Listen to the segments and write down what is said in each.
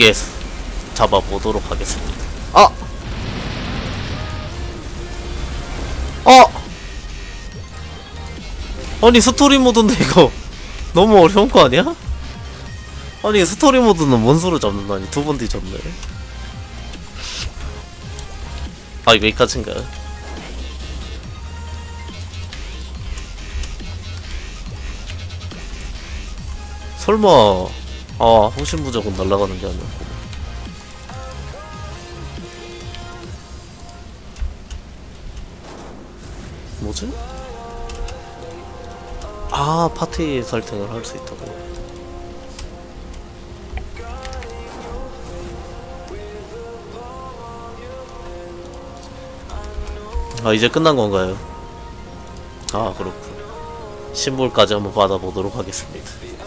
멋지게 잡아보도록 하겠습니다. 아! 아니 스토리 모드인데 이거 너무 어려운 거 아니야? 아니 스토리 모드는 원수로 잡는다니 두 번 뒤졌네. 아 이거 여기까지인가? 설마 홍신무적은 날아가는 게 아니었고. 뭐지? 파티 설정을 할 수 있다고. 이제 끝난 건가요? 그렇군. 심볼까지 한번 받아보도록 하겠습니다.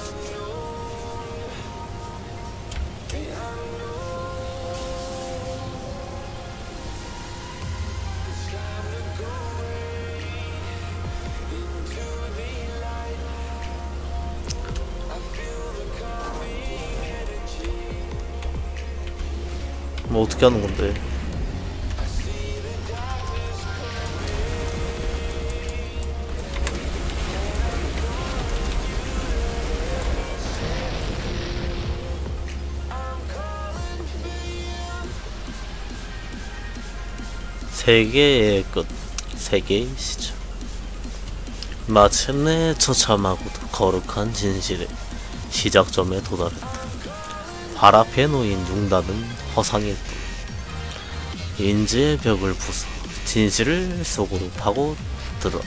뭐 어떻게 하는 건데? 세계의 끝, 세계의 시작. 마침내 처참하고도 거룩한 진실의 시작점에 도달했다. 발 앞에 놓인 융단은 허상일 뿐. 인지의 벽을 부숴 진실을 속으로 파고 들어라.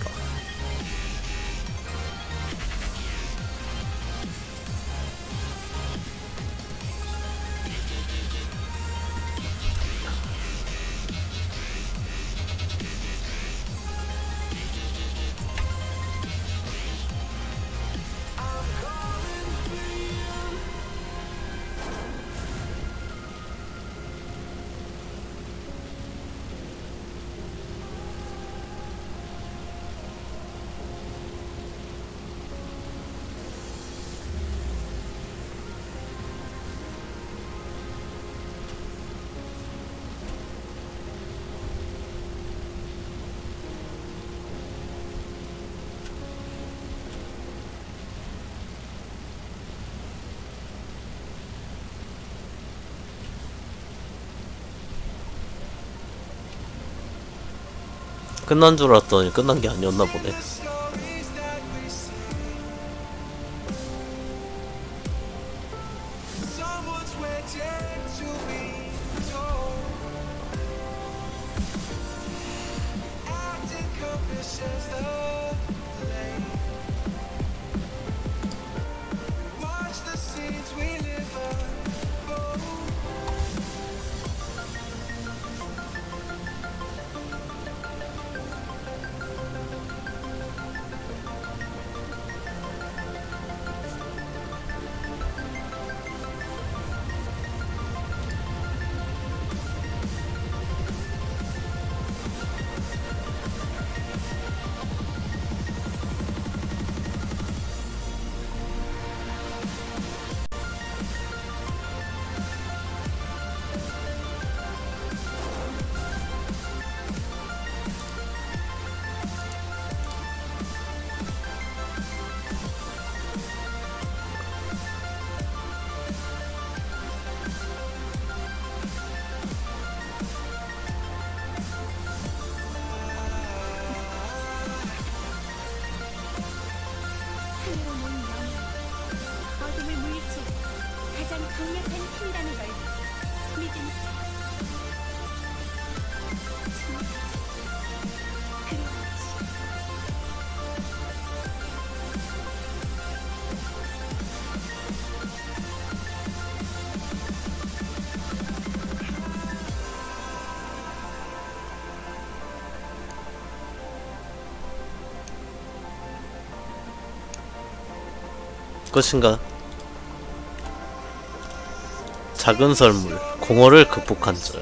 끝난 줄 알았더니 끝난 게 아니었나 보네. 끝인가? 작은 설물, 공허를 극복한 자.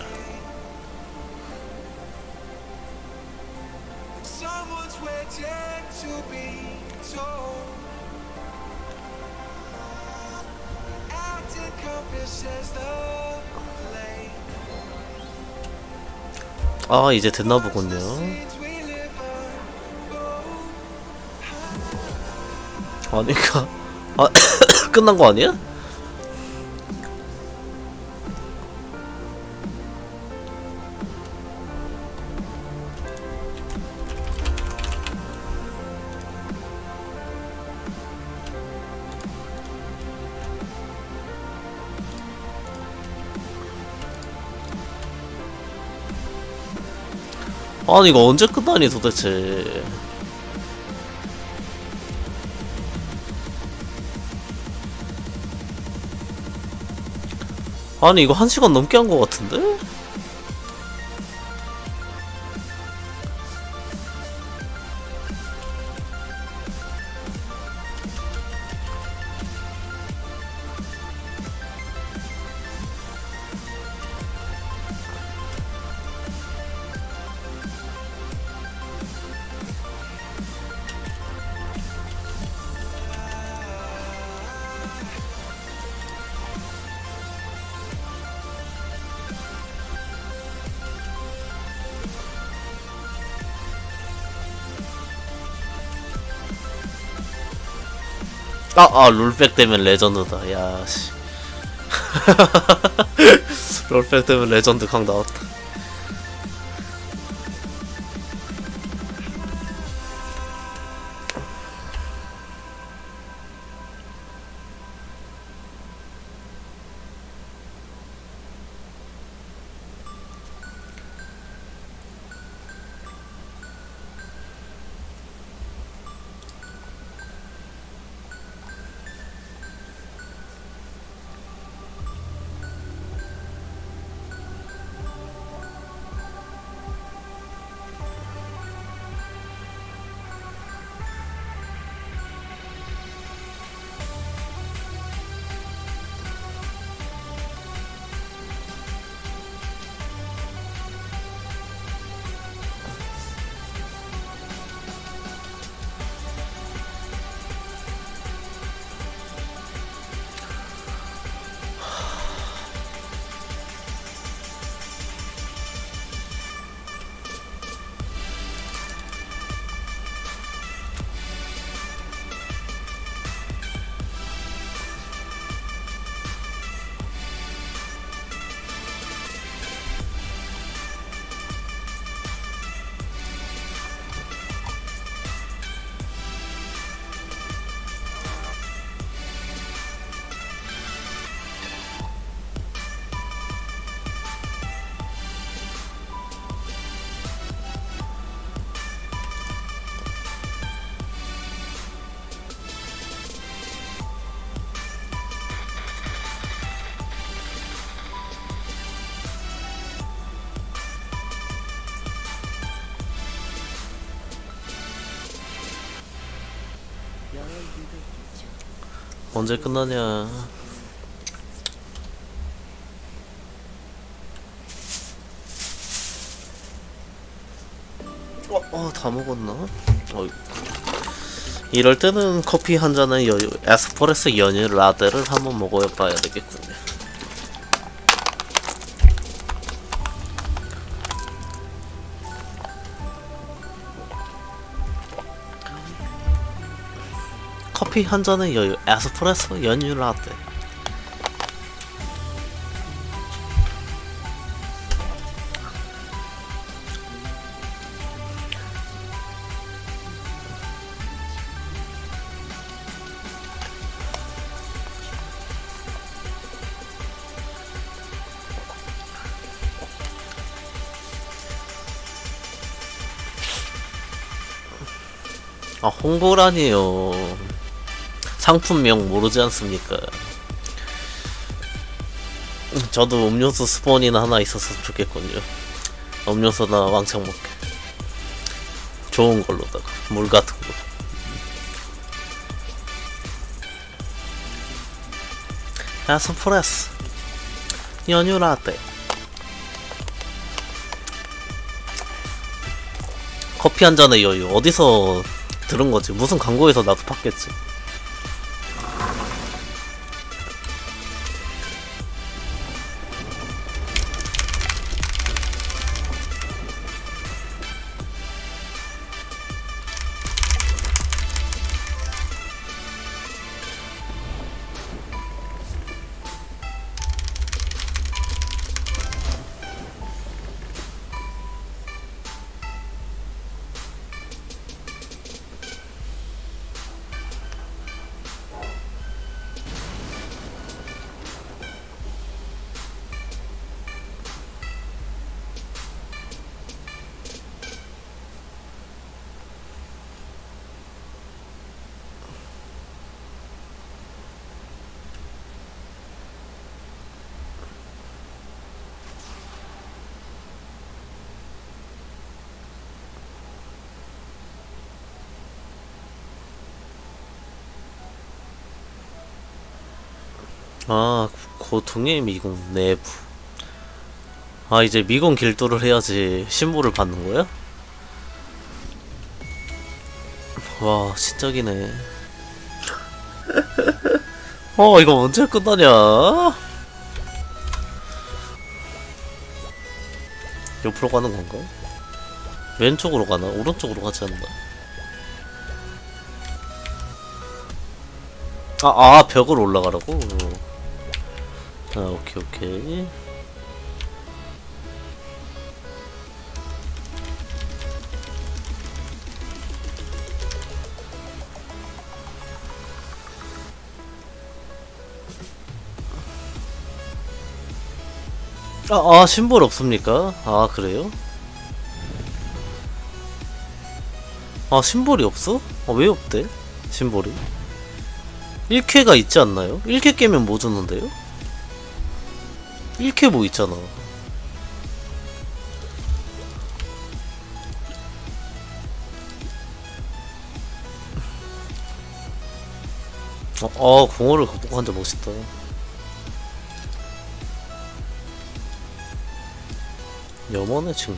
Says the 아 이제 됐나 보군요. 아니까 아 끝난 거 아니야? 아니 이거 언제 끝나니 도대체. 아니 이거 1시간 넘게 한 거 같은데? 롤백 되면 레전드다. 야씨. 롤백 되면 레전드 강 나왔다. 언제 끝나냐. 다 먹었나? 이럴 때는 커피 한 잔의 여유, 에스프레소 연유 라떼를 한번 먹어봐야 되겠군요. 커피 한 잔의 여유, 에스프레소 연유 라떼. 홍보라니요. 상품명 모르지 않습니까? 저도 음료수 스폰이나 하나 있었으면 좋겠군요. 음료수나 왕창 먹게. 좋은 걸로다가 물 같은 거. 에스프레소 연유 라떼. 커피 한 잔의 여유 어디서 들은 거지? 무슨 광고에서 나도 봤겠지. 아, 고통의 미궁 내부. 아, 이제 미궁 길도를 해야지 신부를 받는 거야? 와, 신작이네. 이거 언제 끝나냐? 옆으로 가는 건가? 왼쪽으로 가나? 오른쪽으로 가지 않나? 벽을 올라가라고? 오케이, 오케이. 심볼 없습니까? 그래요? 심볼이 없어? 왜 없대? 심볼이? 1쾌가 있지 않나요? 1쾌 깨면 뭐 주는데요? 1쾌 뭐 있잖아. 공허를 극복한 자 멋있다. 염원의 징표.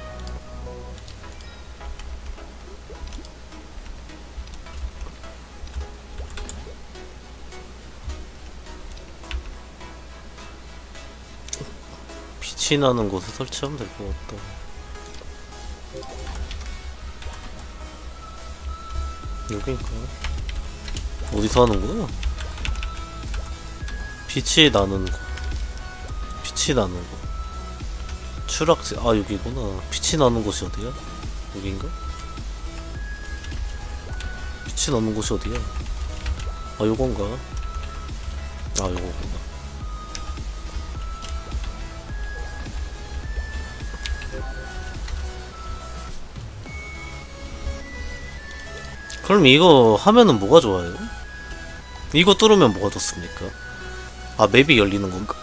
빛이 나는 곳에 설치하면 될 것 같다. 여긴가? 어디서 하는구나? 빛이 나는 곳. 빛이 나는 곳. 추락지. 여기구나. 빛이 나는 곳이 어디야? 여긴가? 빛이 나는 곳이 어디야? 요건가? 요거구나. 그럼 이거 하면은 뭐가 좋아요? 이거 뚫으면 뭐가 좋습니까? 맵이 열리는 건가?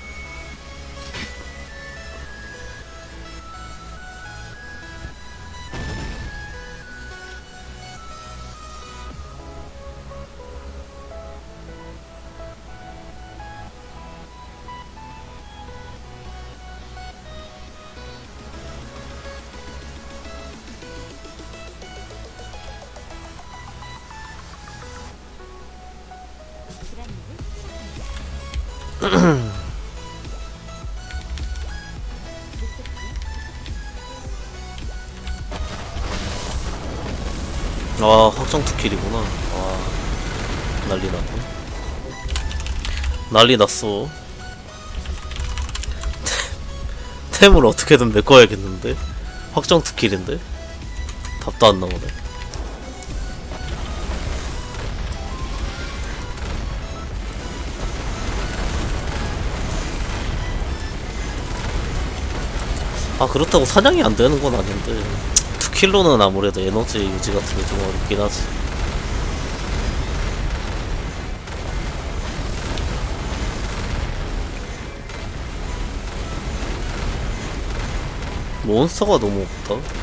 확정 투킬이구나. 난리 났네. 난리 났어. 템을 어떻게든 메꿔야겠는데? 확정 투킬인데? 답도 안 나오네. 그렇다고 사냥이 안 되는 건 아닌데. 투킬로는 아무래도 에너지 유지 같은 게 좀 어렵긴 하지. 몬스터가 너무 없다.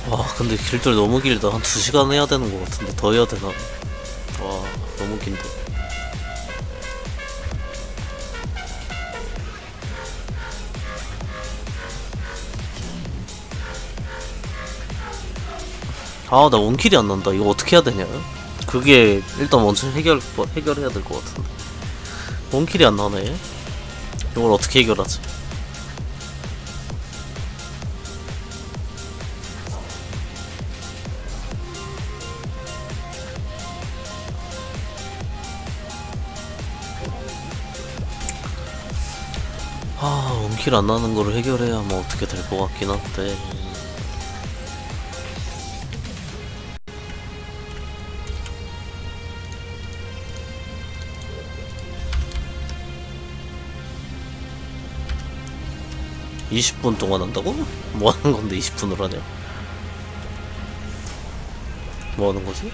와 근데 길들 너무 길다. 한 2시간 해야 되는 것 같은데 더 해야 되나? 와 너무 긴데. 아 나 원킬이 안 난다. 이거 어떻게 해야 되냐? 그게 일단 먼저 해결해야 될 것 같은데 원킬이 안 나네. 이걸 어떻게 해결하지? 아 원킬 안 나는 거를 해결해야 뭐 어떻게 될 것 같긴 한데. 20분 동안 한다고? 뭐 하는 건데 20분을 하냐? 뭐 하는 거지?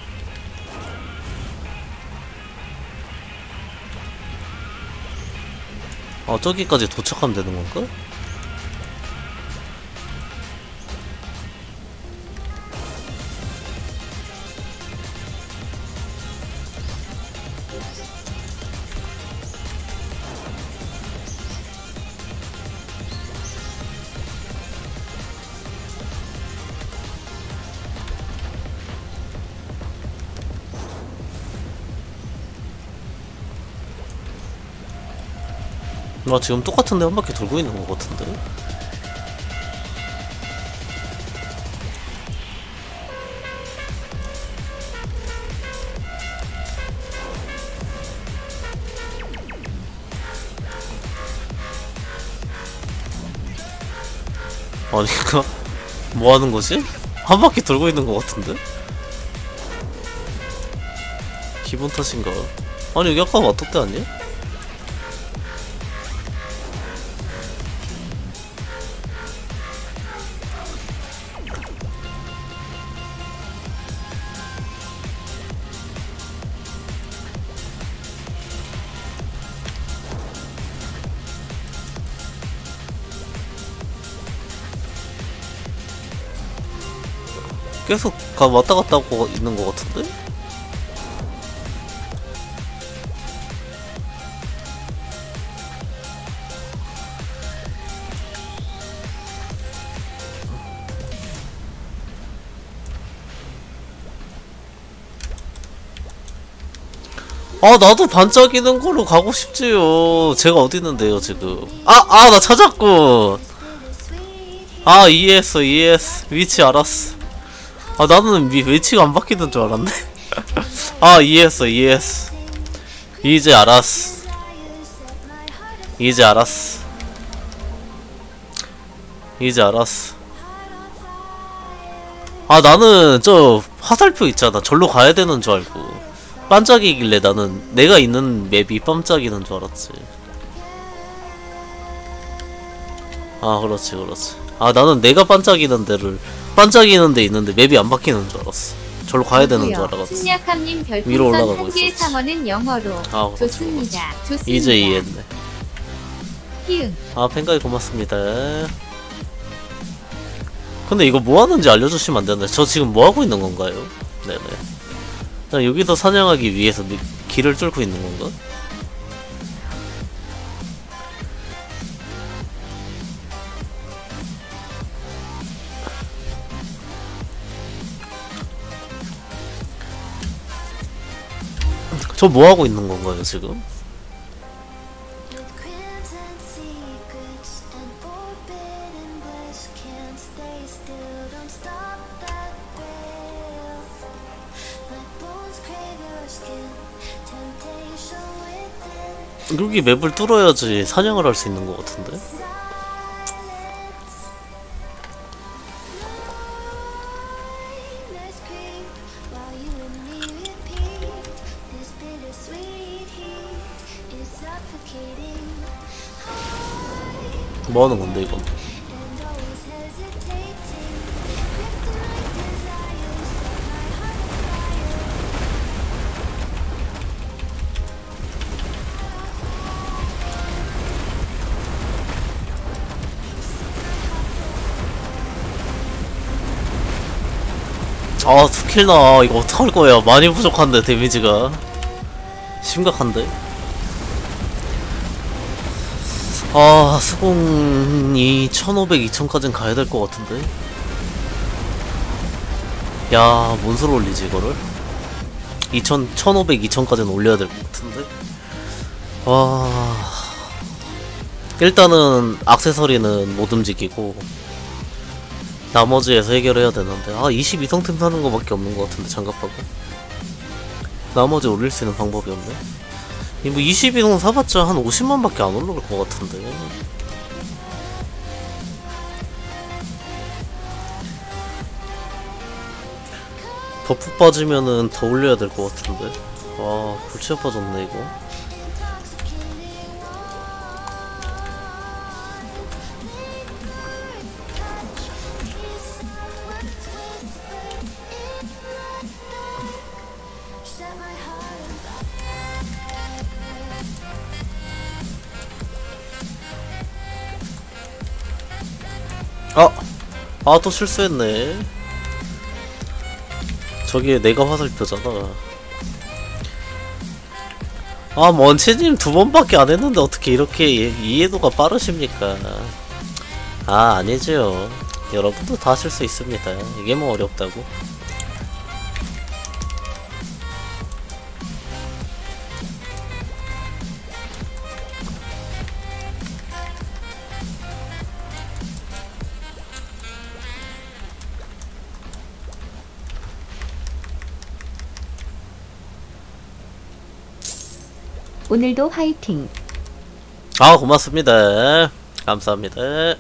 아 저기까지 도착하면 되는 건가? 나 지금 똑같은데 한 바퀴 돌고 있는 것 같은데? 아니 이거 뭐 하는 거지? 한 바퀴 돌고 있는 것 같은데? 기분 탓인가? 아니 여기 아까 왔던 데 아니야? 계속 왔다 갔다 하고 있는 것 같은데? 아 나도 반짝이는 걸로 가고 싶지요. 제가 어디 있는데요 지금? 나 찾았고. 아 이해했어. 위치 알았어. 아 나는 위치가 안 바뀌는 줄 알았네. 아 이해했어. 이제 알았어. 아 나는 저 화살표 있잖아. 절로 가야 되는 줄 알고 반짝이길래 나는 내가 있는 맵이 반짝이는 줄 알았지. 아 그렇지. 아 나는 내가 반짝이는 데 있는데 맵이 안 바뀌는 줄 알았어. 절로 가야 되는 줄 알았지. 신약함님 위로 별풍선 올라가고 한개 있었지. 상어는 영어로. 아, 좋습니다. 이제 이해했네. 희응. 아 팬가이 고맙습니다. 근데 이거 뭐 하는지 알려주시면 안 되나요? 저 지금 뭐 하고 있는 건가요? 네네. 난 여기서 사냥하기 위해서 길을 뚫고 있는 건가? 저 뭐 하고 있는 건가요 지금? 여기 맵을 뚫어야지 사냥을 할 수 있는 것 같은데? 뭐 하는 건데 이건? 아, 2킬 이거 어떡할 거야. 많이 부족한데, 데미지가. 심각한데? 아, 수공이 1500, 2000까진 가야 될 것 같은데? 야, 뭔 소리 올리지, 이거를? 1500, 2000까지는 올려야 될 것 같은데? 와. 일단은, 액세서리는 못 움직이고, 나머지에서 해결해야 되는데, 아, 22성템 사는 거 밖에 없는 것 같은데, 장갑하고. 나머지 올릴 수 있는 방법이 없네? 뭐 22성 사봤자 한 50만 밖에 안 올라올 것 같은데. 버프 빠지면은 더 올려야 될 것 같은데. 와, 골치가 빠졌네 이거. 또 실수했네. 저게 내가 화살표잖아. 아, 먼치님 2번밖에 안 했는데 어떻게 이렇게 이해도가 빠르십니까? 아, 아니죠. 여러분도 다 하실 수 있습니다. 이게 뭐 어렵다고. 오늘도 화이팅. 아, 고맙습니다. 감사합니다.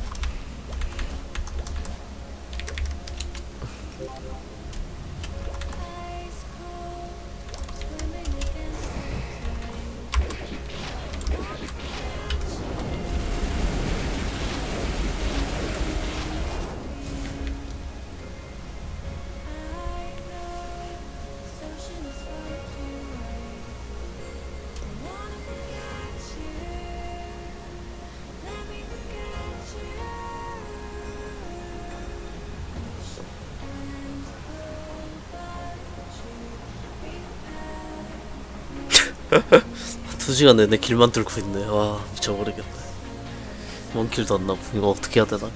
두 시간 내내 길만 뚫고 있네. 와, 미쳐버리겠네. 원킬도 안 나고. 이거 어떻게 해야 되나?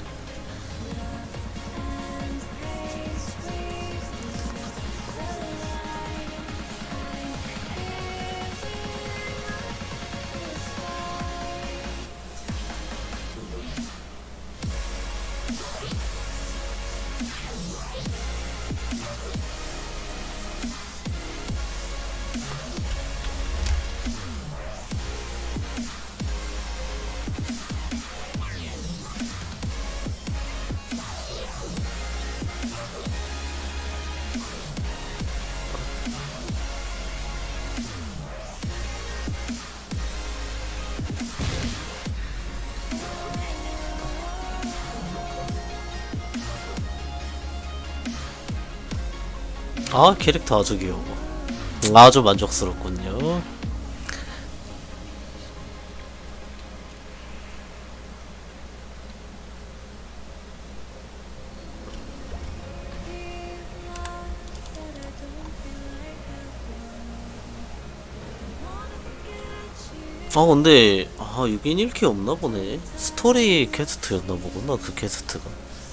아, 캐릭터 아주 귀여워. 아주 만족스럽군요. 근데 여긴 1키 없나보네. 스토리 퀘스트였나보구나, 그 퀘스트가.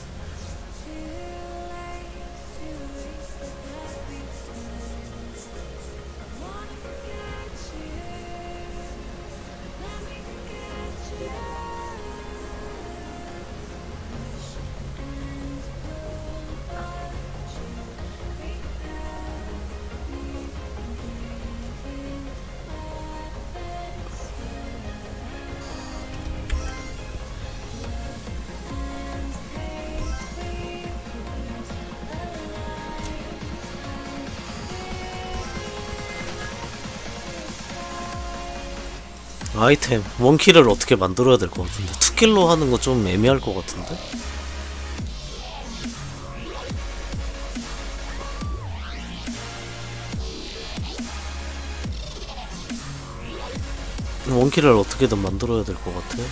아이템 원킬을 어떻게 만들어야 될 것 같은데, 투킬로 하는 거 좀 애매할 것 같은데. 원킬을 어떻게든 만들어야 될 것 같아.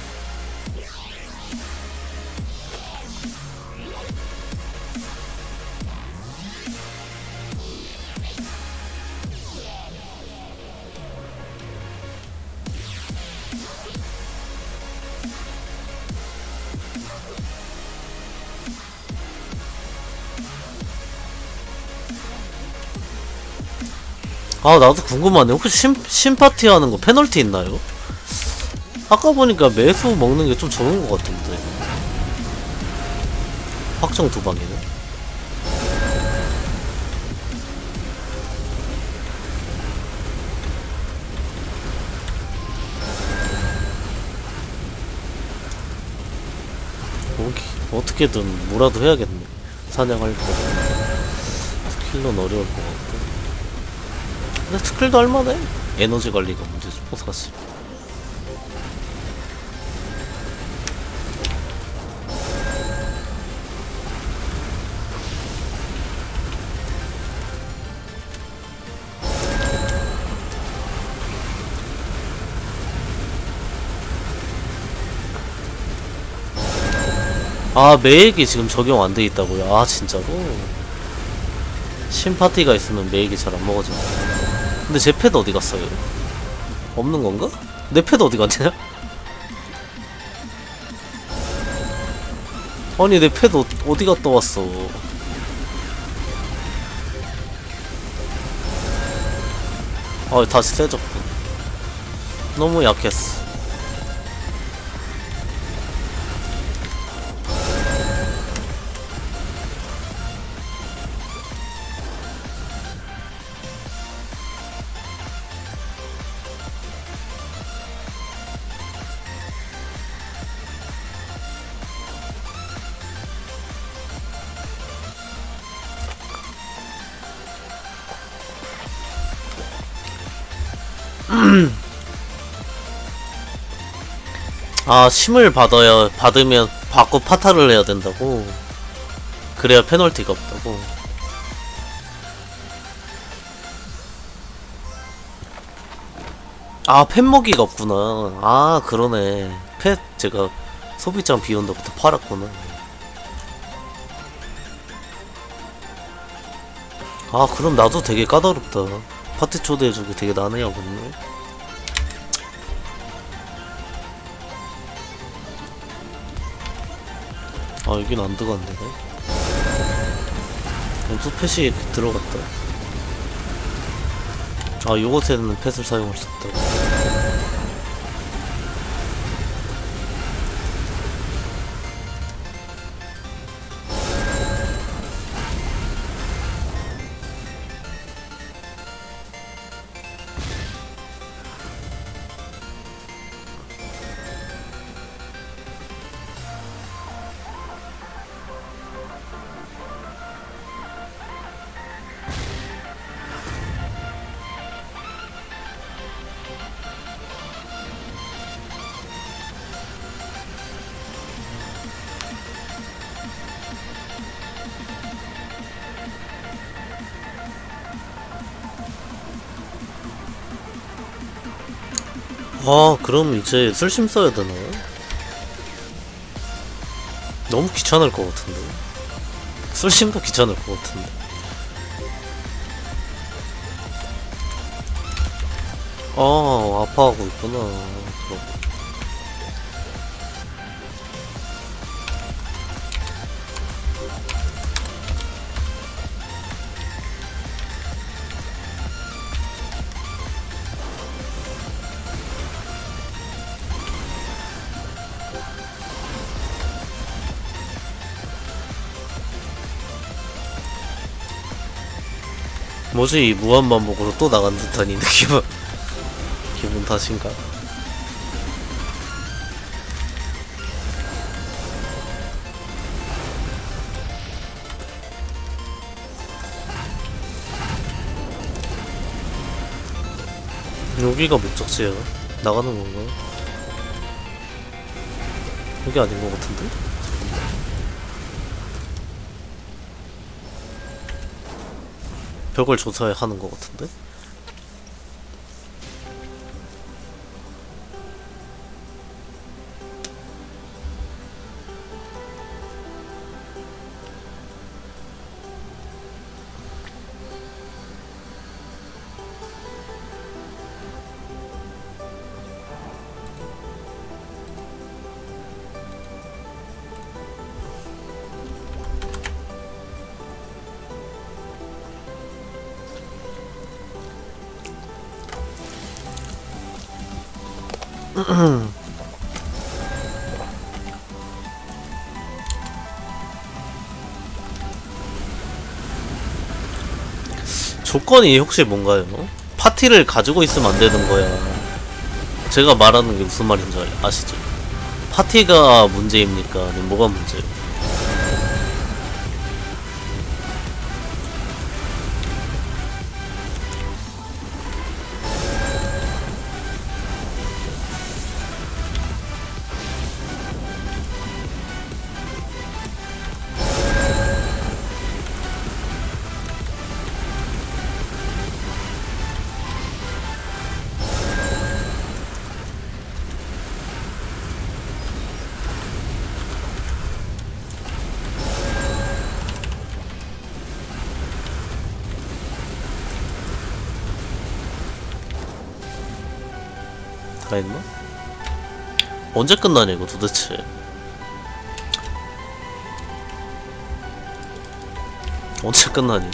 아 나도 궁금하네. 혹시 심파티 하는 거 페널티 있나요? 아까 보니까 매수 먹는 게 좀 좋은 것 같은데. 확정 2방이네. 어떻게든 뭐라도 해야겠네. 사냥할 거. 스킬은 어려울 것 같고. 근데 스킬도 할만해. 에너지 관리가 문제지 뭐 사실. 아 매액이 지금 적용 안 돼 있다고요? 아 진짜로? 신파티가 있으면 매액이 잘 안 먹어진다. 근데 제 패드 어디 갔어요? 없는 건가? 내 패드 어디 갔냐? 아니 내 패드 어디 갔다 왔어? 아 다시 세졌군. 너무 약했어. 아 심을 받으면 받고 파타를 해야 된다고? 그래야 페널티가 없다고? 아 펫먹이가 없구나. 아 그러네. 펫 제가 소비장 비온다부터 팔았구나. 아 그럼 나도 되게 까다롭다. 파티 초대해주기 되게 난해하겠네. 아 여긴 안 들어간대네. 또 펫이 들어갔다. 아 요것에는 펫을 사용할 수 없다고. 아 그럼 이제 술심 써야 되나? 너무 귀찮을 것 같은데. 술심도 귀찮을 것 같은데. 아 아파하고 있구나. 그럼. 뭐지 이 무한반복으로 또 나간 듯한 이 느낌은. 기분 탓인가? 여기가 목적지야. 나가는 건가? 여기 아닌 것 같은데? 벽을 조사해 하는 것 같은데? 조건이 혹시 뭔가요? 파티를 가지고 있으면 안 되는 거야. 제가 말하는 게 무슨 말인지 아시죠? 파티가 문제입니까? 아니면 뭐가 문제예요? 다 했나? 언제 끝나냐 이거 도대체. 언제 끝나니?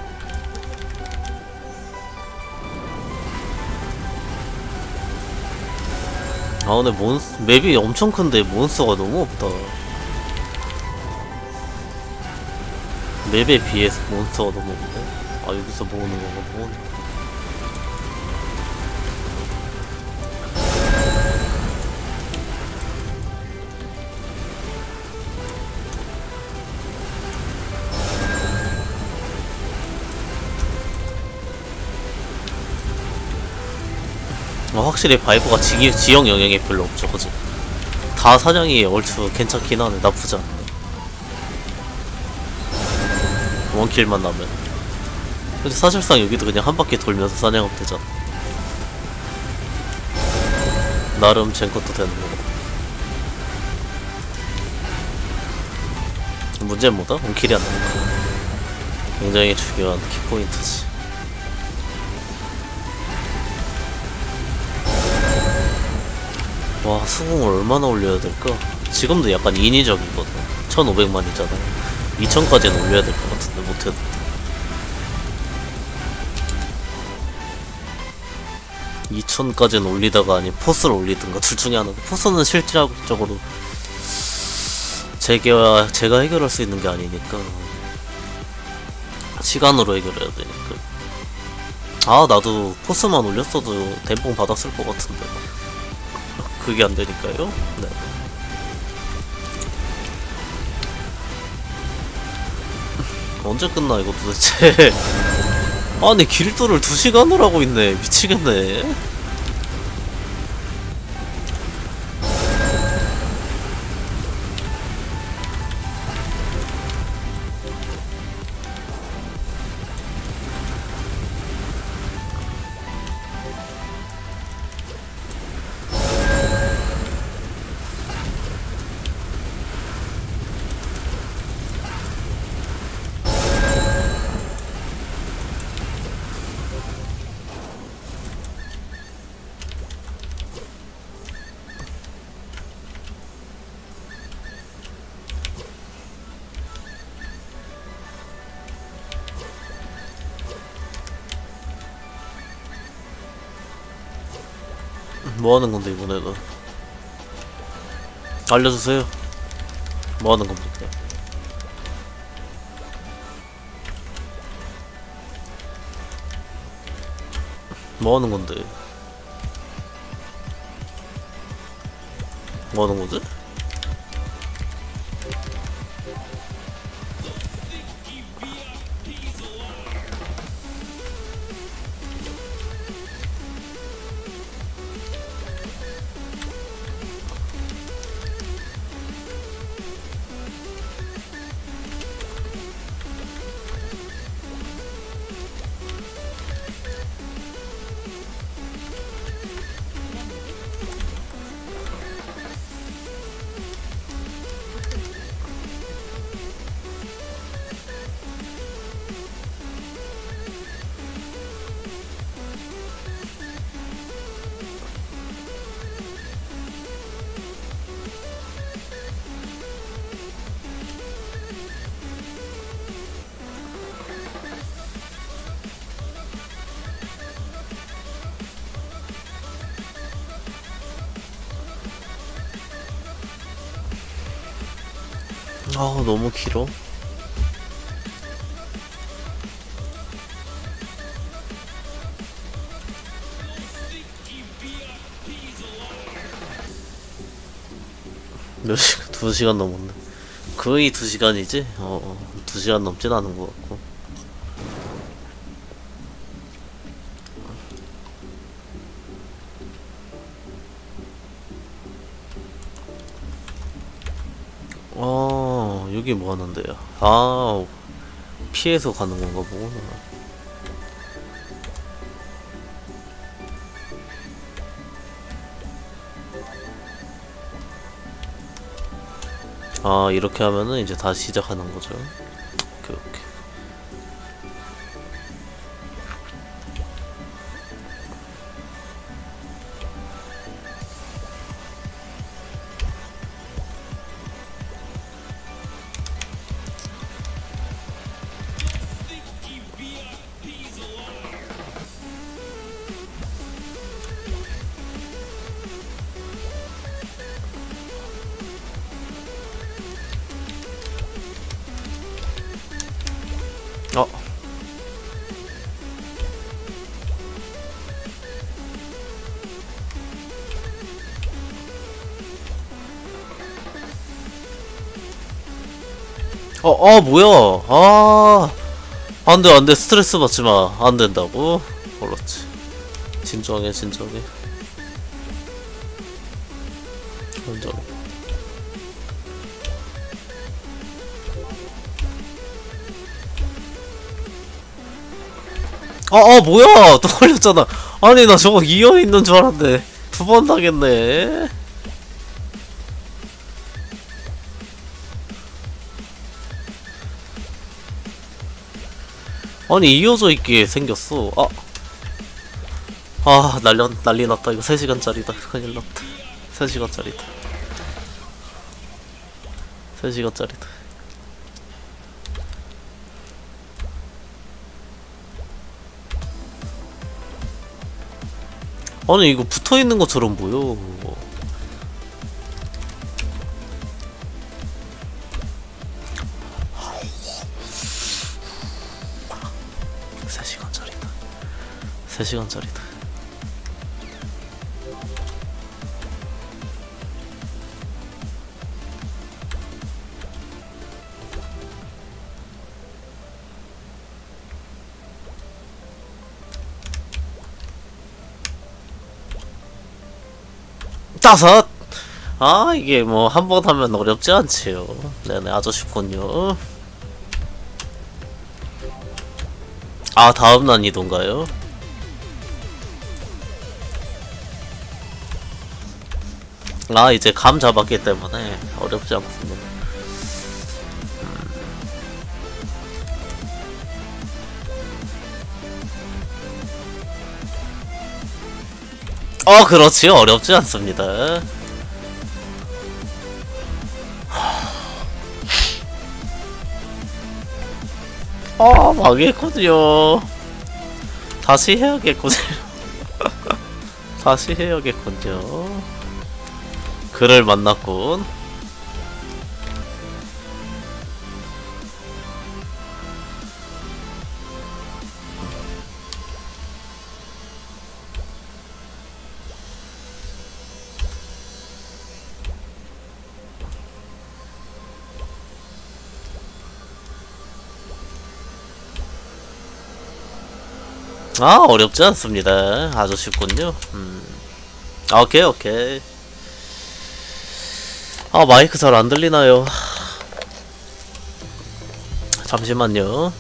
아 근데 맵이 엄청 큰데 몬스터가 너무 없다. 맵에 비해서 몬스터가 너무 없네. 아 여기서 모으는 거가 뭐네. 확실히 바이브가 지형 영향이 별로 없죠, 그지? 다 사냥이 얼추 괜찮긴 하네, 나쁘지 않네. 원킬만 나면. 근데 사실상 여기도 그냥 한 바퀴 돌면서 사냥하면 되잖아. 나름 젠것도 되는 거고. 문제는 뭐다? 원킬이 안 나는 거. 굉장히 중요한 키포인트지. 와, 수긍을 얼마나 올려야 될까? 지금도 약간 인위적이거든. 1500만이잖아. 2000까지는 올려야 될 것 같은데, 못해도. 이 2000까지는 올리다가 아니 포스를 올리든가 둘 중에 하나. 포스는 실질적으로 제가 해결할 수 있는 게 아니니까. 시간으로 해결해야 되니까. 아, 나도 포스만 올렸어도 댐뽕 받았을 것 같은데. 그게 안 되니까요. 네. 언제 끝나 이거 도대체? 아니 길도를 2시간을 하고 있네. 미치겠네. 뭐하는 건데 이번에는? 알려주세요. 뭐하는 겁니까? 뭐하는 건데? 뭐하는 거지? 아 너무 길어. 몇 시간? 2시간 넘었네. 거의 2시간이지? 2시간 넘진 않은 것 같고. 여기 뭐 하는데요? 아, 피해서 가는 건가 보구나. 아, 이렇게 하면은 이제 다시 시작하는 거죠. 오케이, 오케이. 어. 뭐야. 안 돼, 안 돼. 스트레스 받지 마. 안 된다고? 그렇지. 진정해, 진정해. 진정해. 뭐야! 또 걸렸잖아. 아니, 나 저거 이어있는 줄 알았는데. 2번 당했네. 아니, 이어져 있게 생겼어. 난리 났다. 이거 3시간짜리다. 큰일 났다. 3시간짜리다. 3시간짜리다. 아니, 이거 붙어있는 것처럼 보여. 3시간짜리다. 3시간짜리다. 다섯! 이게 뭐 한 번 하면 어렵지 않지요. 네네, 아주 쉽군요. 다음 난이도인가요? 이제 감 잡았기 때문에 어렵지 않습니다. 그렇지. 어렵지 않습니다. 망했군요. 다시 해야겠군요. 다시 해야겠군요. 그를 만났군. 어렵지 않습니다. 아주 쉽군요. 오케이, 오케이. 마이크 잘 안 들리나요? 잠시만요.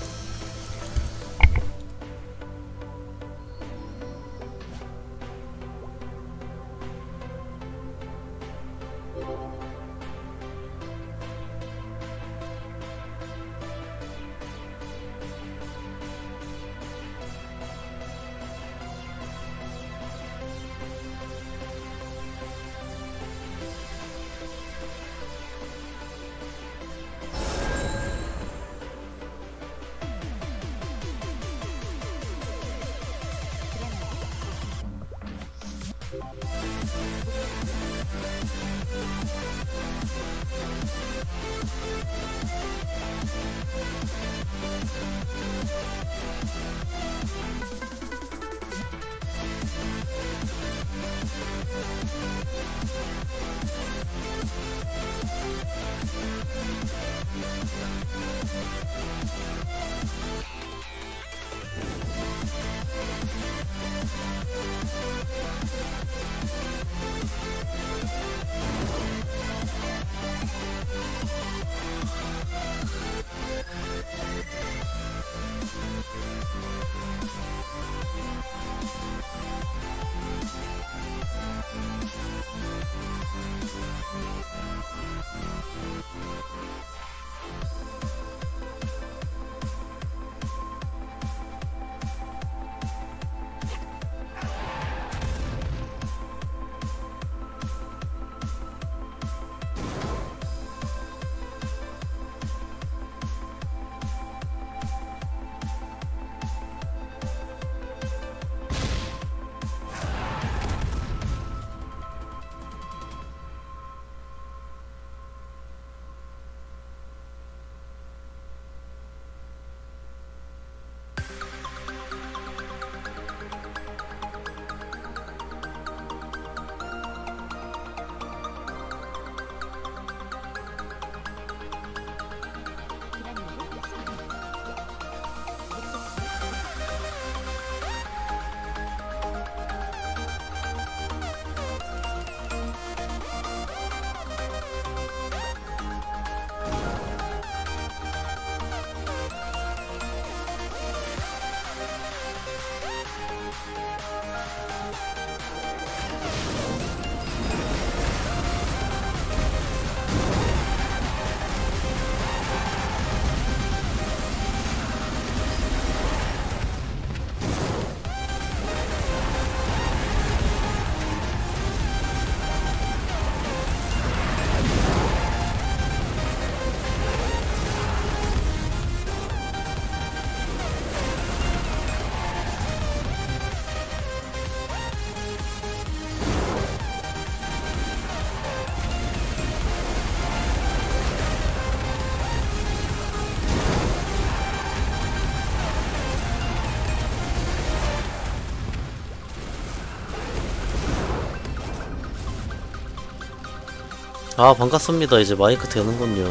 아, 반갑습니다. 이제 마이크 되는군요.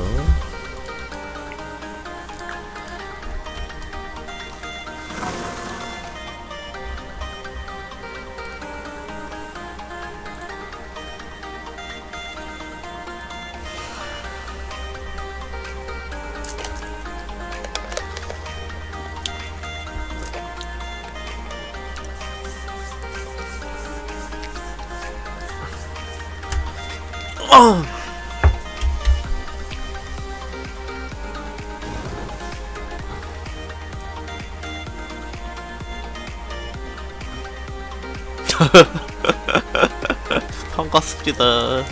반갑습니다.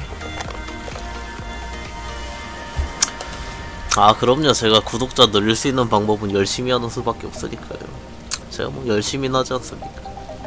아, 그럼요. 제가 구독자 늘릴 수 있는 방법은 열심히 하는 수밖에 없으니까요. 제가 뭐 열심히 하지 않습니까?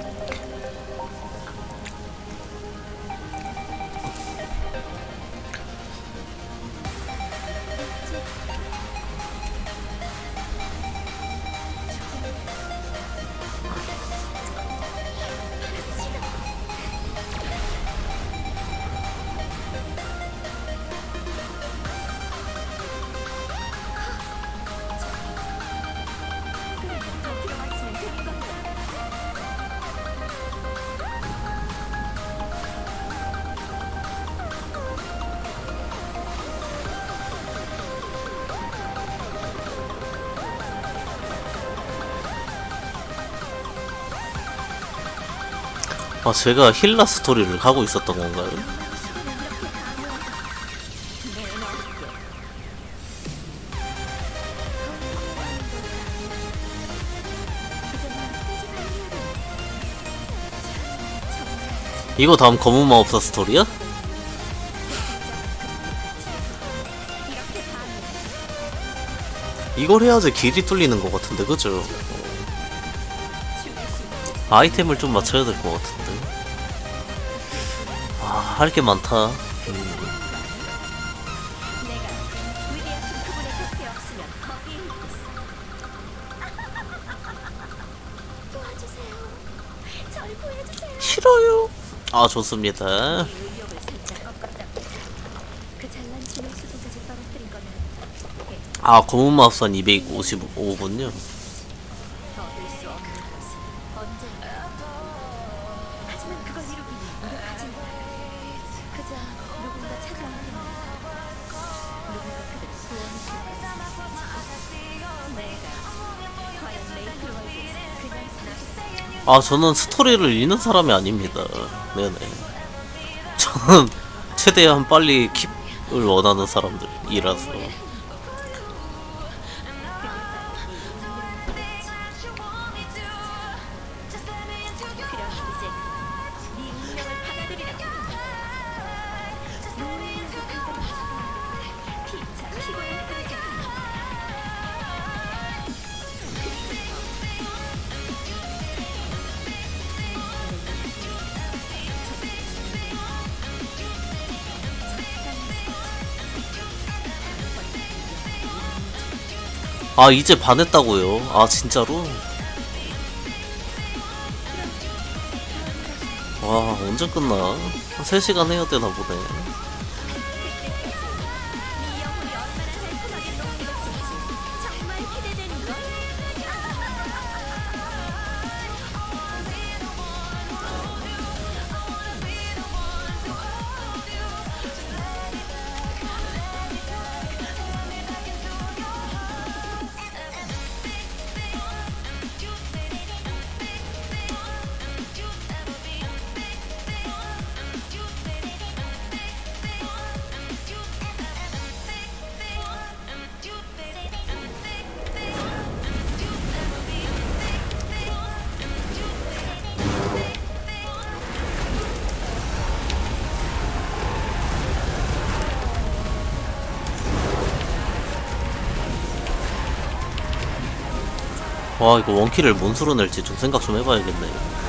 아, 제가 힐라 스토리를 하고 있었던 건가요? 이거 다음 검은 마법사 스토리야? 이걸 해야지 길이 뚫리는 것 같은데, 그죠? 아이템을 좀 맞춰야 될 것 같은데. 아, 할 게 많다. 싫어요. 아, 좋습니다. 아, 검은 마법사는 255군요. 아, 저는 스토리를 읽는 사람이 아닙니다. 네네. 저는 최대한 빨리 킵을 원하는 사람들이라서. 아, 이제 반했다고요? 아, 진짜로? 와, 언제 끝나? 한 3시간 해야 되나 보네. 와, 이거 원킬을 뭔 수로 낼지 좀 생각 좀 해봐야겠네.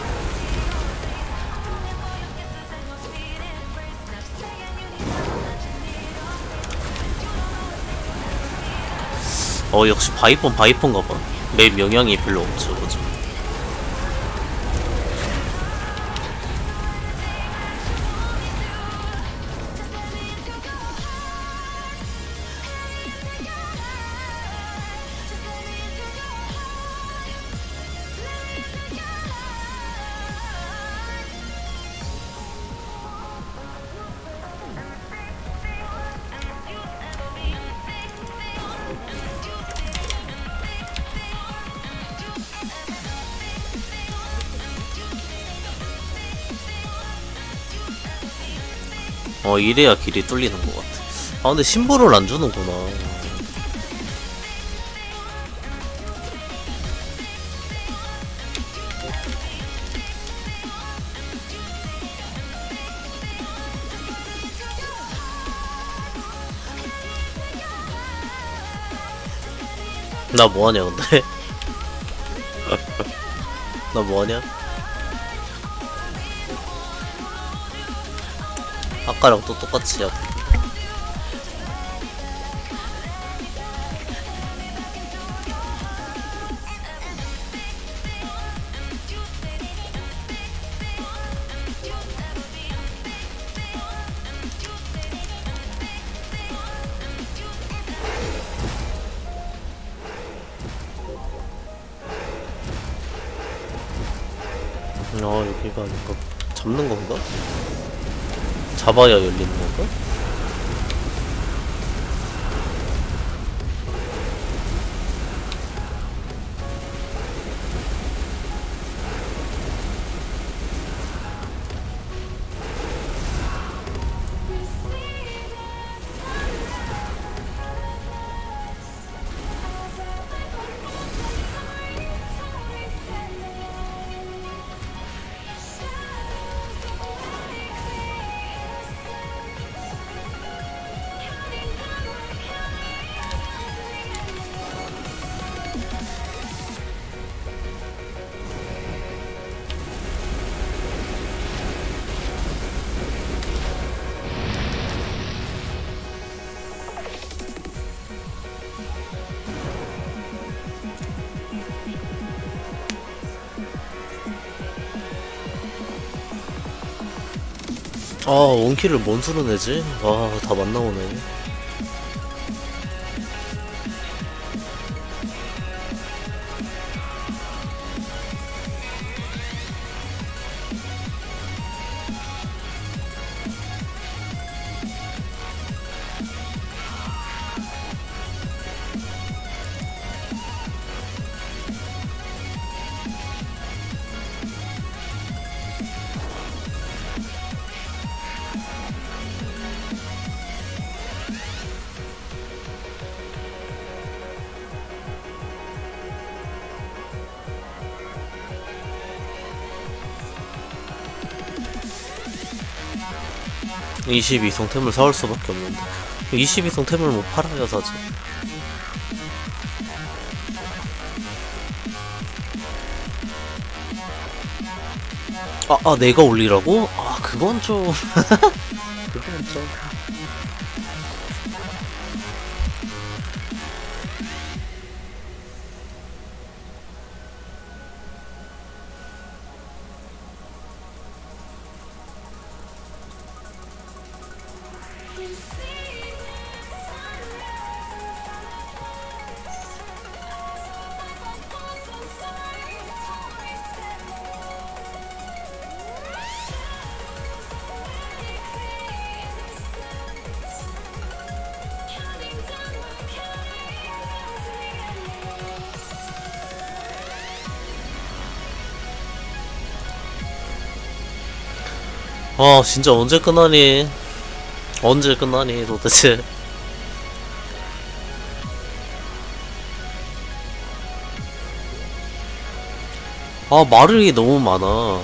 역시 바이폰가봐. 맵 영향이 별로 없죠, 그죠? 이래야 길이 뚫리는 것 같아. 아 근데 심볼을 안 주는구나. 나 뭐하냐 근데? 나 뭐하냐? 아까랑 또 똑같이 하고. 여기가 아닌가? 잡는 건가? 잡아야 열리는 건가? 원키를 뭔 수로 내지? 다 만나오네. 이 22성 템을 사올 수밖에 없는데 22성 템을 뭐 팔아야 사지. 내가 올리라고? 그건 좀 그건 좀 진짜 언제 끝나니? 언제 끝나니 도대체? 말이 너무 많아.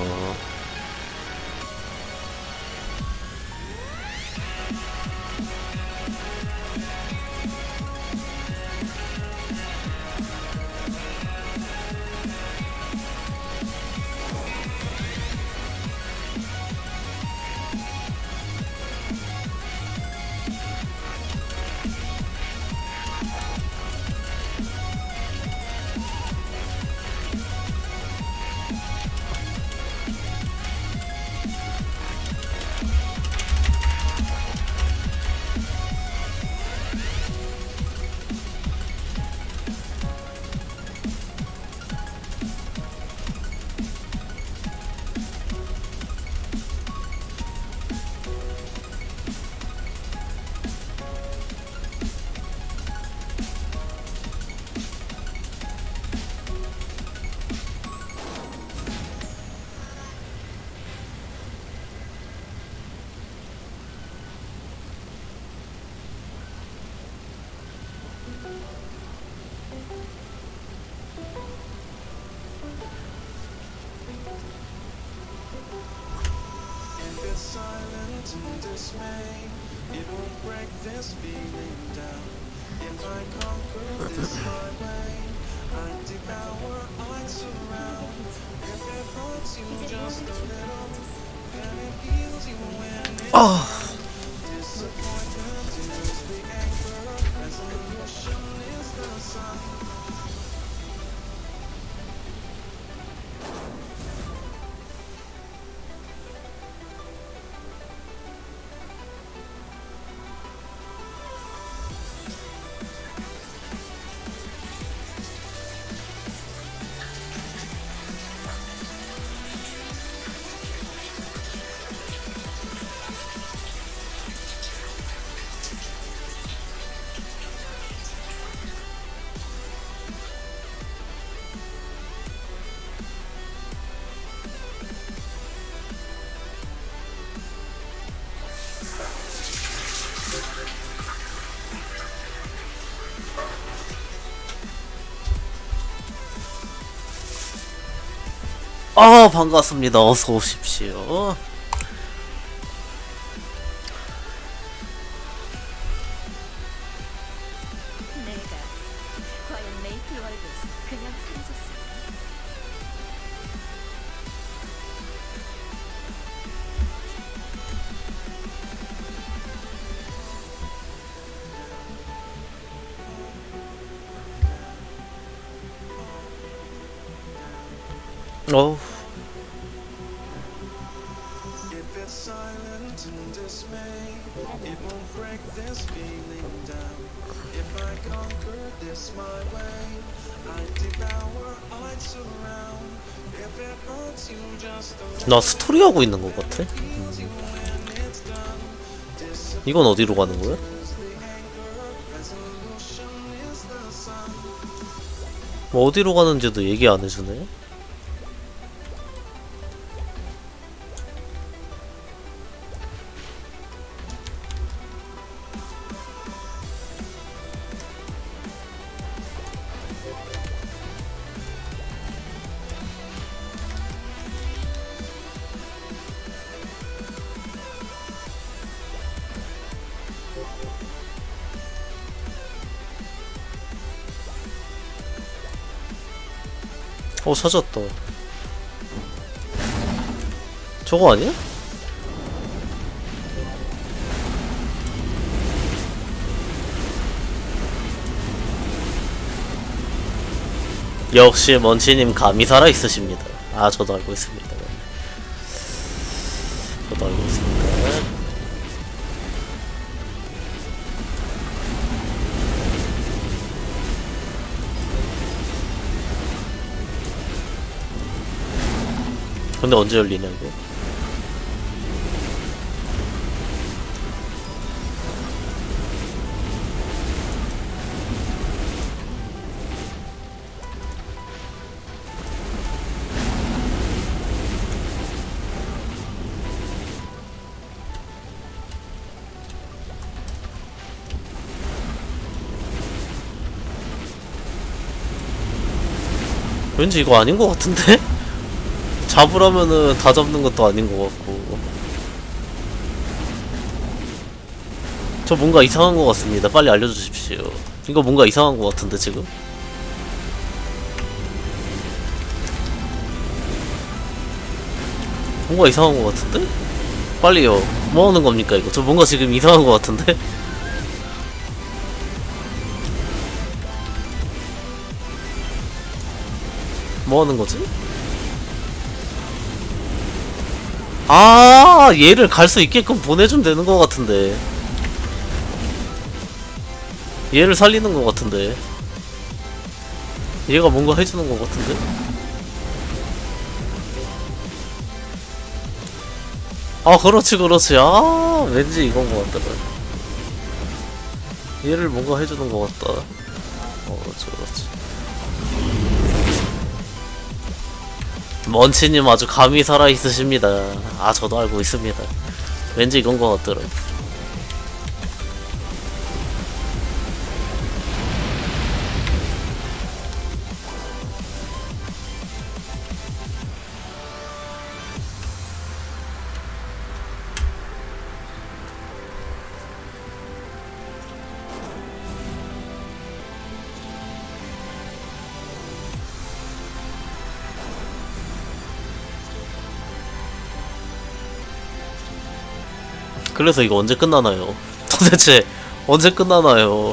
아. 아, 반갑습니다. 어서 오십시오. 내가 과연 메이플 월드에서 그냥 사라졌을까? 어우. 나 스토리 하고 있는 것 같아. 이건 어디로 가는 거야? 뭐 어디로 가는지도 얘기 안 해주네. 찾았다. 저거 아니야? 역시 먼치님 감이 살아있으십니다. 아, 저도 알고 있습니다. 저도 알고 있습니다. 근데 언제 열리냐고? 왠지 이거 아닌 것 같은데? 잡으라면은 다 잡는 것도 아닌 것 같고. 저 뭔가 이상한 것 같습니다. 빨리 알려주십시오. 이거 뭔가 이상한 것 같은데 지금? 뭔가 이상한 것 같은데? 빨리요. 뭐 하는 겁니까 이거? 저 뭔가 지금 이상한 것 같은데? 뭐 하는 거지? 아, 얘를 갈 수 있게끔 보내주면 되는 것 같은데. 얘를 살리는 것 같은데. 얘가 뭔가 해주는 것 같은데. 아, 그렇지, 그렇지. 아, 왠지 이건 것 같더라. 얘를 뭔가 해주는 것 같다. 그렇지, 그렇지. 먼치님 아주 감이 살아있으십니다. 아, 저도 알고 있습니다. 왠지 이건 것 같더라. 그래서 이거 언제 끝나나요? 도대체 언제 끝나나요?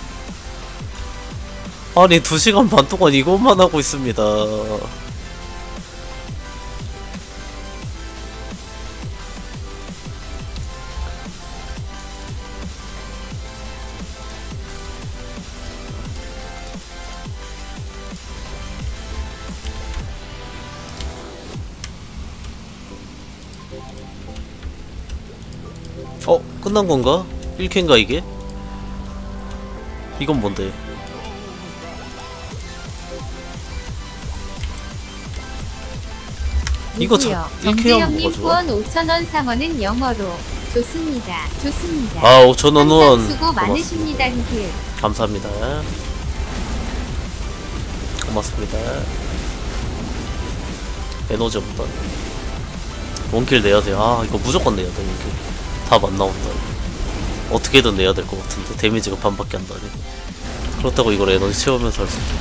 아니 2시간 반 동안 이것만 하고 있습니다. 끝난 건가? 1캔가 이게? 이건 뭔데? 이거 저 1K 하면 정대영님 뭐가 좋아? 후원 5,000원 상원은 영어로 좋습니다. 좋습니다. 5,000원 후원 항상 수고 고맙습니다. 많으십니다. 히히. 감사합니다. 고맙습니다. 에너지 없다. 원킬 내야 돼. 아 이거 무조건 내야 돼. 원킬 답 안 나온다. 어떻게든 내야 될 것 같은데 데미지가 반밖에 안 나네. 그렇다고 이걸 에너지 채우면서 할 수 있어.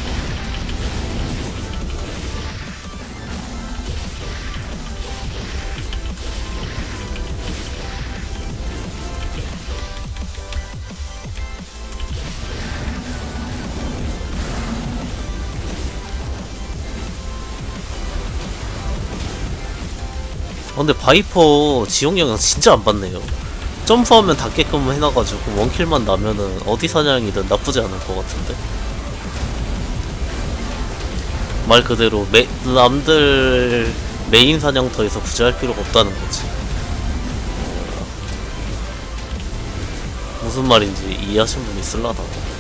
근데 바이퍼 지역 영향 진짜 안 받네요. 점프하면 닿게끔 해놔가지고 원킬만 나면은 어디 사냥이든 나쁘지 않을 것 같은데. 말 그대로 남들 메인 사냥터에서 굳이 할 필요가 없다는 거지. 무슨 말인지 이해하신 분 있을라나.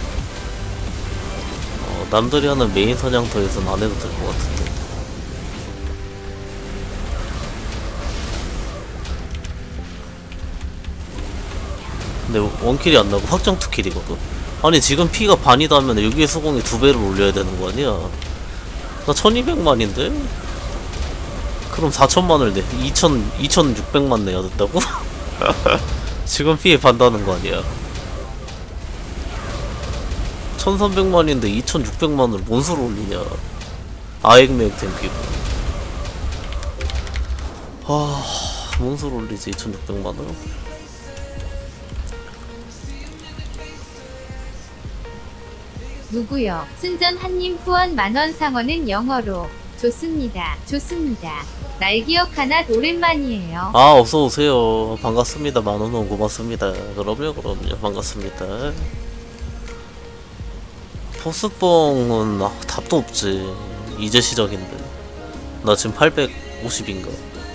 남들이 하는 메인 사냥터에서는 안 해도 될 것 같은데. 근데 원킬이 안 나고 확정 2킬이거든. 아니 지금 피가 반이 닿으면 여기에 수공이 2배를 올려야 되는 거 아니야? 나 1200만인데? 그럼 4000만을 내. 2600만 내야 된다고? 지금 피에 반다는 거 아니야? 1300만인데 2600만을 뭔 소리 올리냐? 아액맥 댐피고. 뭔 소리 올리지 2600만을? 누구요? 순전 한님 후원 만원 상원은 영어로 좋습니다. 좋습니다. 날 기억하나 오랜만이에요. 어서오세요. 반갑습니다. 만원원 고맙습니다. 그럼요 반갑습니다. 포스뽕은 답도 없지. 이제 시작인데. 나 지금 850인가.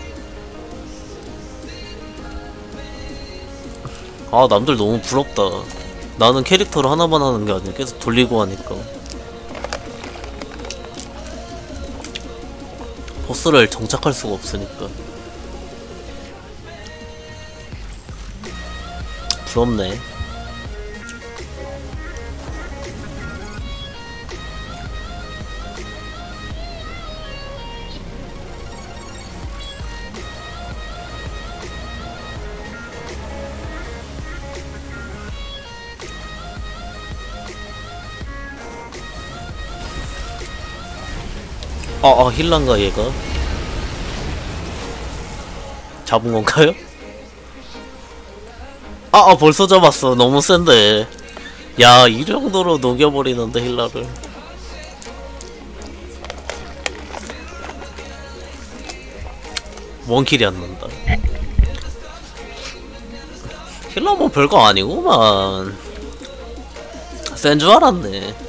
남들 너무 부럽다. 나는 캐릭터를 하나만 하는 게 아니야. 계속 돌리고 하니까. 보스를 정착할 수가 없으니까. 부럽네. 힐란가 얘가? 잡은 건가요? 벌써 잡았어. 너무 센데. 야, 이 정도로 녹여버리는데 힐라를. 원킬이 안 난다. 힐라 뭐 별거 아니구만. 센 줄 알았네.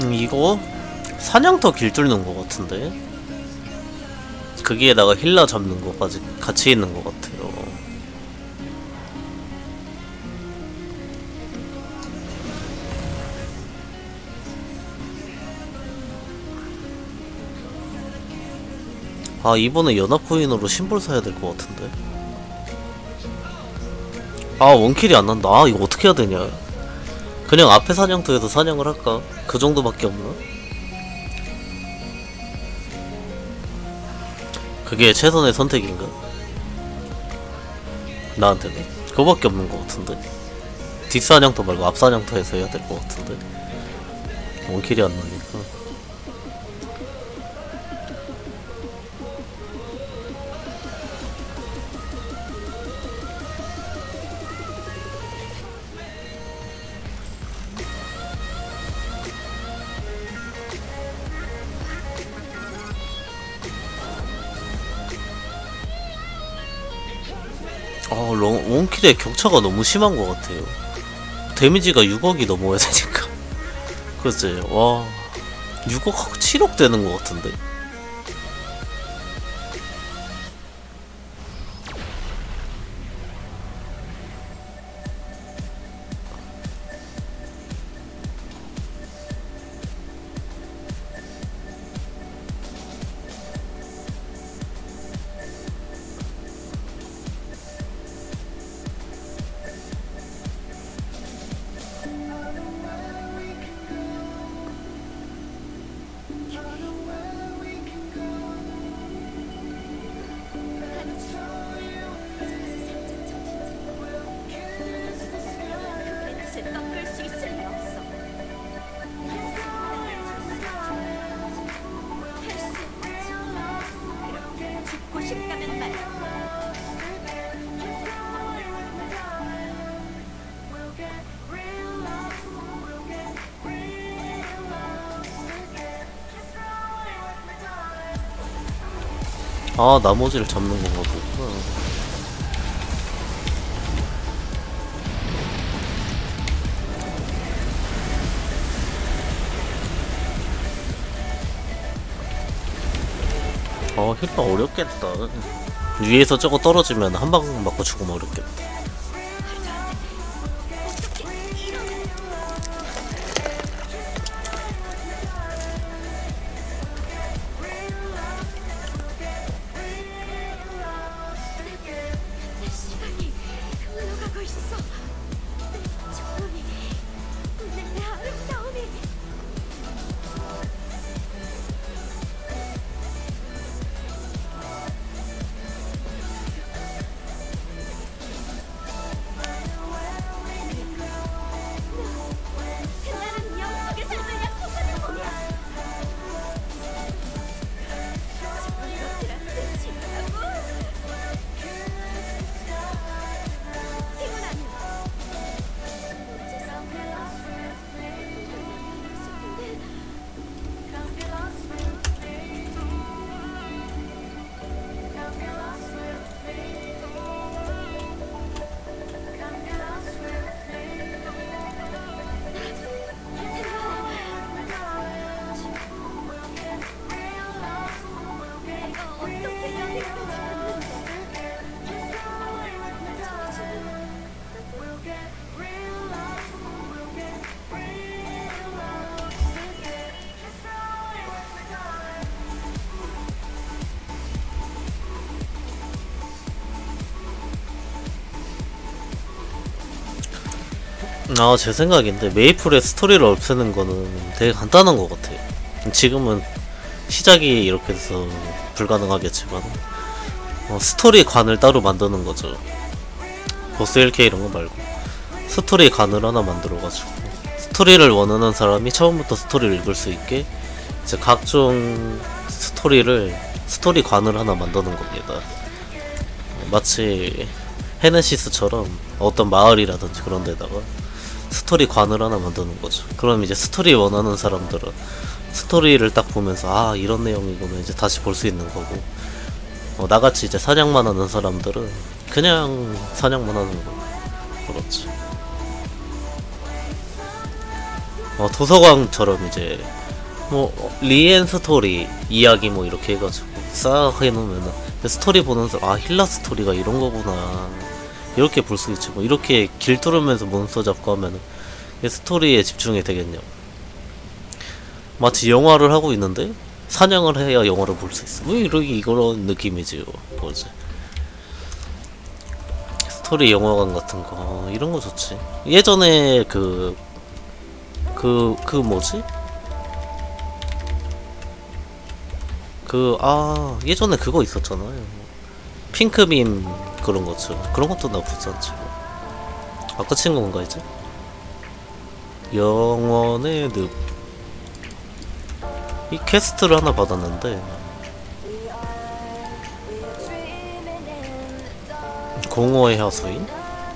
이거 사냥터 길 뚫는 거 같은데. 거기에다가 힐라 잡는 거까지 같이 있는 거 같아요. 아, 이번에 연합코인으로 심볼 사야 될 것 같은데. 아, 원킬이 안 난다. 아, 이거 어떻게 해야 되냐. 그냥 앞에 사냥터에서 사냥을 할까? 그 정도밖에 없나? 그게 최선의 선택인가? 나한테는? 그거밖에 없는 것 같은데. 뒷사냥터 말고 앞사냥터에서 해야 될 것 같은데. 원킬이 안 나니까. 아, 원킬의 격차가 너무 심한 것 같아요. 데미지가 6억이 넘어야 되니까. 그치? 와, 6억, 7억 되는 것 같은데. 꺾을 수 있을 리 없어. 할수 없지. 그렇게 죽고 싶다면 말이야. 아, 나머지를 잡는 건가 보구나. 힐러 어렵겠다. 위에서 저거 떨어지면 한 방 맞고 죽으면 어렵겠다. 내 시간이 흘러가고 있어. 내 조금이, 내 아름다움이. 나는 영속의 삶을 약속하는 몸이야. 죽은 것들한테 지나가고 힘은 아니야. 어째서 슬픈데 내가 어떻게 여기까지 왔는데. 아, 제 생각인데 메이플의 스토리를 없애는 거는 되게 간단한 것 같아요. 지금은 시작이 이렇게 해서 불가능하겠지만 스토리 관을 따로 만드는 거죠. 보스 1K 이런 거 말고 스토리 관을 하나 만들어가지고 스토리를 원하는 사람이 처음부터 스토리를 읽을 수 있게 이제 각종 스토리 관을 하나 만드는 겁니다. 마치 헤네시스처럼 어떤 마을이라든지 그런 데다가 스토리 관을 하나 만드는 거죠. 그럼 이제 스토리 원하는 사람들은 스토리를 딱 보면서 아, 이런 내용이구나 이제 다시 볼 수 있는 거고, 나같이 이제 사냥만 하는 사람들은 그냥 사냥만 하는 거고. 그렇지. 도서관처럼 이제 뭐 리앤 스토리 이야기 뭐 이렇게 해가지고 싹 해놓으면은 스토리 보는 사람 아 힐라 스토리가 이런 거구나 이렇게 볼 수 있지. 뭐 이렇게 길 뚫으면서 몬스터 잡고 하면은 스토리에 집중이 되겠냐. 마치 영화를 하고 있는데 사냥을 해야 영화를 볼 수 있어. 뭐 이런 느낌이지요. 뭐지? 스토리 영화관 같은 거 이런 거 좋지. 예전에 그 뭐지? 예전에 그거 있었잖아요. 핑크빔 그런 거죠. 그런 것도 나쁘지 않지. 아까 친 건가 이제? 영원의 늪. 이 퀘스트를 하나 받았는데 공허의 하수인?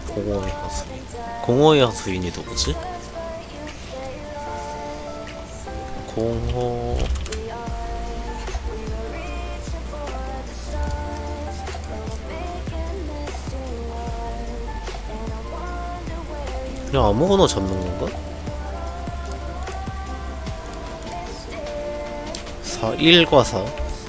공허의 하수인이 누구지? 그냥 아무거나 잡는 건가? 1과 4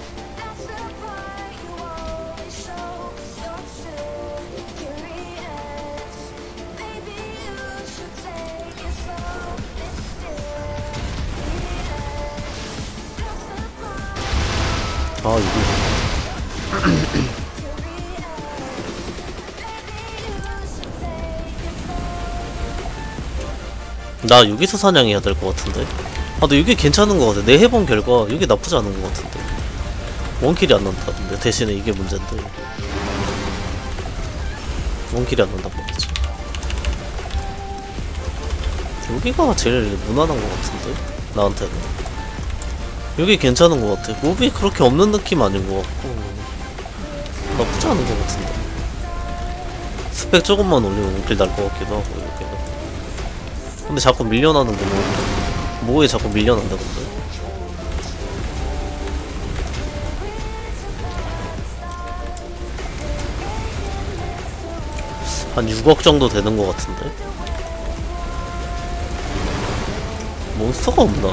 나 여기서 사냥해야 될 것 같은데. 근데 이게 괜찮은 것 같아. 내 해본 결과 이게 나쁘지 않은 것 같은데. 원킬이 안 난다. 근데 대신에 이게 문제인데. 원킬이 안 난단 말이지. 여기가 제일 무난한 것 같은데. 나한테는. 여기 괜찮은 것 같아. 몹이 그렇게 없는 느낌 아닌 것 같고. 나쁘지 않은 것 같은데. 스펙 조금만 올리면 원킬 날 것 같기도 하고 여기는. 근데 자꾸 밀려나는 거 뭐에 자꾸 밀려난다 근데. 한 6억 정도 되는 것 같은데. 몬스터가 없나?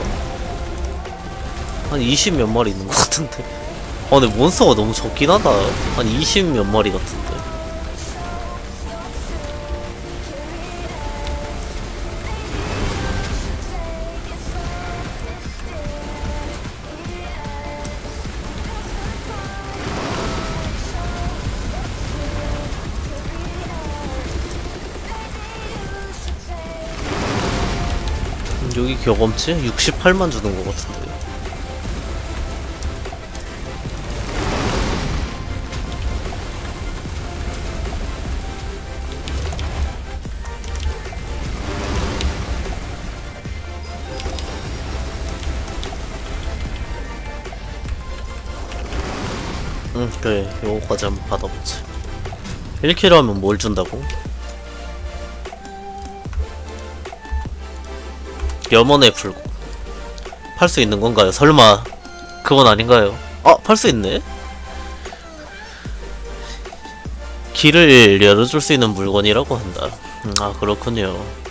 한 20 몇 마리 있는 것 같은데. 근데 몬스터가 너무 적긴 하다. 한 20 몇 마리 같은데. 여기 경험치 68만 주는 것 같은데. 그래. 요거까지 한번 받아보지. 1킬 하면 뭘 준다고? 염원의 불고. 팔 수 있는 건가요? 설마 그건 아닌가요? 팔 수 있네? 길을 열어줄 수 있는 물건이라고 한다. 그렇군요.